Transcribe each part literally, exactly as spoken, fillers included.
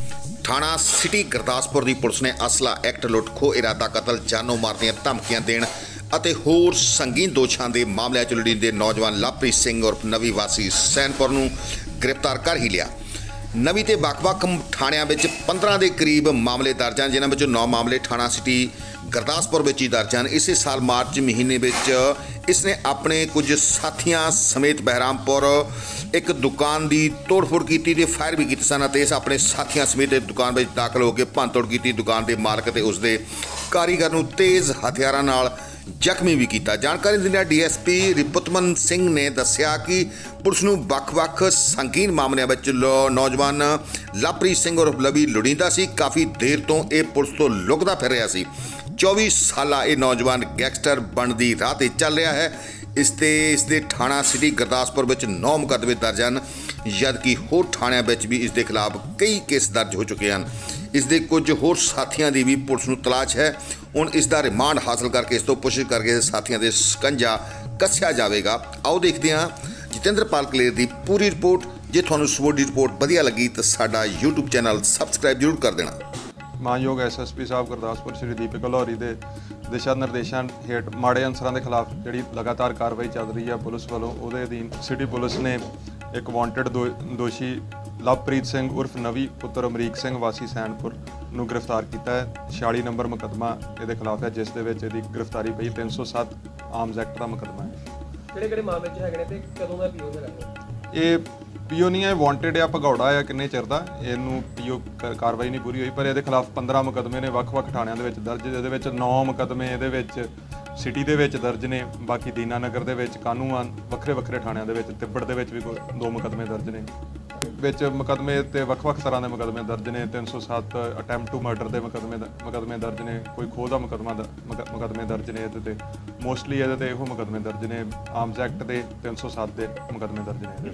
थाणा city Gurdaspur की police ने असला एक्ट लुट खो इरादा कतल जानो मार ਦੀਆਂ ਧਮਕੀਆਂ देण ਅਤੇ ਹੋਰ संगीन दोषां ਦੇ ਮਾਮਲਿਆਂ 'ਚ ਲੋੜੀਂਦੇ नौजवान लवप्रीत सिंह उर्फ नवी वासी सैनपुर ਨੂੰ गिरफ्तार कर ही लिया। नवी ते ਵੱਖ-ਵੱਖ ਥਾਣਿਆਂ ਵਿੱਚ पंद्रह ਦੇ करीब मामले दर्ज हैं, जिन्हां ਵਿੱਚੋਂ नौ मामले थाणा सिटी गुरदासपुर ਵਿੱਚ ही दर्ज हैं। इस साल मार्च महीने ਵਿੱਚ इसने अपने कुछ साथियों समेत बहरामपुर एक दुकान की तोड़ फोड़ की ते फायर भी किए सन। इस अपने साथियों समेत दुकान में दाखिल होकर भंन तोड़ की, दुकान के मालक ते उसके कारीगर नूं तेज़ हथियारां नाल जख्मी भी किया। जानकारी दिंदे D S P Riputaman Singh ने दस्सिया कि पुलिस नूं ਵੱਖ-ਵੱਖ संगीन मामलों में नौजवान लवप्रीत सिंह उर्फ लवी लोड़ींदा सी। काफ़ी देर तो यह पुलिस तो लुकदा फिर रहा सी। चौबीस साला ये नौजवान गैंगस्टर बन की राह ते चल रहा है। इसते इसके थाणा सिटी गुरदासपुर में नौ मुकदमे दर्ज हैं, जबकि होर थाणिਆਂ ਵਿੱਚ भी इसके खिलाफ कई केस दर्ज हो चुके हैं। इसके कुछ होर साथियों की भी पुलिस नूं तलाश है। हुण इसका रिमांड हासिल करके इस तो पुछगिछ करके साथियों के शिकंजा कस्या जाएगा। आओ देखते हैं जतिंद्रपाल कलेर की पूरी रिपोर्ट। जे तुहानूं सबूरी रिपोर्ट वधिया लगी तो साडा यूट्यूब चैनल सबसक्राइब जरूर कर देना। मानयोग एस एस पी साहब गुरदासपुर श्री दीपक लाहौरी के दिशा निर्देशों हेठ माड़े अंसरां के खिलाफ जी लगातार कार्रवाई चल रही है पुलिस वालों, उहदे अधीन सिटी पुलिस ने एक वांटेड दो दोषी लवप्रीत सिंह उर्फ नवी पुत्र अमरीक सिंह वासी सैनपुर नूं गिरफ्तार किया है। छियाली नंबर मुकदमा ये खिलाफ है, जिस दे विच इहदी गिरफ्तारी पई। तीन सौ सत्त आर्म्स एक्ट का मुकदमा है। किहड़े-किहड़े मामले च हैगे ने ते कदों दा पीओ है? ये पीओ नहीं है, वांटेड है, भगौड़ा है किन्ने चिर दा, इहनूं पीओ कार्रवाई नहीं पूरी हुई, पर इहदे खिलाफ पंद्रह मुकदमे ने ਵੱਖ-ਵੱਖ ਥਾਣਿਆਂ ਦੇ ਵਿੱਚ दर्ज। ਇਹਦੇ ਵਿੱਚ नौ मुकदमे ਇਹਦੇ ਵਿੱਚ ਸਿਟੀ ਦੇ ਵਿੱਚ ਦਰਜ ਨੇ, ਬਾਕੀ ਦੀਨਾ ਨਗਰ ਦੇ ਵਿੱਚ, ਕਾਨੂੰਨ ਵੱਖਰੇ ਵੱਖਰੇ ਥਾਣਿਆਂ ਦੇ ਵਿੱਚ, ਤਿੱਬੜ ਦੇ ਵਿੱਚ ਵੀ ਕੋਈ ਦੋ ਮੁਕਦਮੇ ਦਰਜ ਨੇ। ਵਿੱਚ ਮੁਕਦਮੇ ਤੇ ਵੱਖ-ਵੱਖ ਤਰ੍ਹਾਂ ਦੇ ਮੁਕਦਮੇ ਦਰਜ ਨੇ। तीन सौ सत्त ਅਟੈਂਪਟ ਟੂ ਮਰਡਰ ਦੇ ਮੁਕਦਮੇ ਮੁਕਦਮੇ ਦਰਜ ਨੇ, ਕੋਈ ਖੋਹ ਦਾ ਮੁਕਦਮਾ ਮੁਕਦਮੇ ਦਰਜ ਨੇ ਇਹਦੇ ਤੇ। ਮੋਸਟਲੀ ਇਹਦੇ ਤੇ ਇਹੋ ਮੁਕਦਮੇ ਦਰਜ ਨੇ। ਆਰਮਸ ਐਕਟ ਦੇ तीन सौ सत्त ਦੇ ਮੁਕਦਮੇ ਦਰਜ ਨੇ।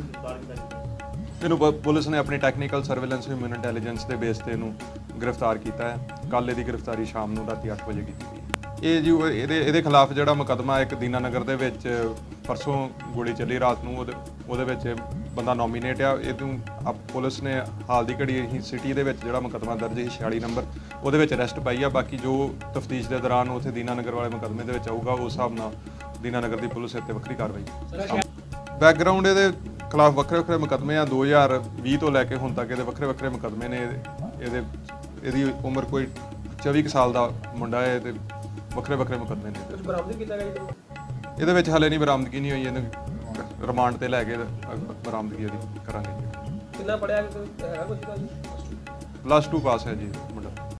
ਇਹਨੂੰ ਪੁਲਿਸ ਨੇ ਆਪਣੀ ਟੈਕਨੀਕਲ ਸਰਵੇਲੈਂਸ ਹਿਊਮਨ ਇੰਟੈਲੀਜੈਂਸ ਦੇ ਬੇਸ ਤੇ ਇਹਨੂੰ ਗ੍ਰਿਫਤਾਰ ਕੀਤਾ ਹੈ। ਕੱਲ੍ਹ ਇਹਦੀ ਗ੍ਰਿਫਤਾਰੀ ਸ਼ਾਮ ਨੂੰ ਰਾਤੀ ਅੱਠ ਵਜੇ ਕੀਤੀ ਗਈ। ਇਹ ਜੀ ਇਹਦੇ ਇਹਦੇ ਖਿਲਾਫ ਜਿਹੜਾ ਮੁਕੱਦਮਾ ਇੱਕ ਦੀਨਾ ਨਗਰ ਦੇ ਵਿੱਚ ਪਰਸੋਂ ਗੋਲੀ ਚੱਲੀ ਰਾਤ ਨੂੰ, ਉਹਦੇ ਉਹਦੇ ਵਿੱਚ ਬੰਦਾ ਨੋਮੀਨੇਟ ਆ। ਇਹਨੂੰ ਪੁਲਿਸ ਨੇ ਹਾਲ ਦੀ ਘੜੀ ਹੀ ਸਿਟੀ ਦੇ ਵਿੱਚ ਜਿਹੜਾ ਮੁਕੱਦਮਾ ਦਰਜ ਸੀ छियाली ਨੰਬਰ, ਉਹਦੇ ਵਿੱਚ ਅਰੈਸਟ ਪਾਈ ਆ। ਬਾਕੀ ਜੋ ਤਫਤੀਸ਼ ਦੇ ਦੌਰਾਨ ਉੱਥੇ ਦੀਨਾ ਨਗਰ ਵਾਲੇ ਮੁਕੱਦਮੇ ਦੇ ਵਿੱਚ ਆਊਗਾ, ਉਸ ਹਿਸਾਬ ਨਾਲ ਦੀਨਾ ਨਗਰ ਦੀ ਪੁਲਿਸ ਇੱਥੇ ਵੱਖਰੀ ਕਾਰਵਾਈ। ਬੈਕਗਰਾਊਂਡ ਇਹਦੇ ਖਿਲਾਫ ਵੱਖਰੇ ਵੱਖਰੇ ਮੁਕੱਦਮੇ ਆ। ਦੋ ਹਜ਼ਾਰ ਵੀਹ ਤੋਂ ਲੈ ਕੇ ਹੁਣ ਤੱਕ ਇਹਦੇ ਵੱਖਰੇ ਵੱਖਰੇ ਮੁਕੱਦਮੇ ਨੇ। ਇਹਦੇ ਇਹਦੀ ਉਮਰ ਕੋਈ ਚੌਵੀ ਕੁ ਸਾਲ ਦਾ ਮੁੰਡਾ ਹੈ ਤੇ ਵੱਖਰੇ ਵੱਖਰੇ ਮੁਕੱਦਮੇ ਨੇ। ਕੁਝ ਬਰਾਮਦ ਕੀਤਾ ਗਿਆ ਇਹਦੇ ਵਿੱਚ ਹਾਲੇ ਨਹੀਂ ਬਰਾਮਦਗੀ ਨਹੀਂ ਹੋਈ। ਇਹਨੂੰ ਰਿਮਾਂਡ ਤੇ ਲੈ ਕੇ ਬਰਾਮਦਗੀ ਇਹਦੀ ਕਰਾਂਗੇ। ਕਿੰਨਾ ਪੜਿਆ ਹੈਗਾ ਕੁਝ ਦਾ? ਪਲੱਸ ਟੂ ਪਾਸ ਹੈ ਜੀ।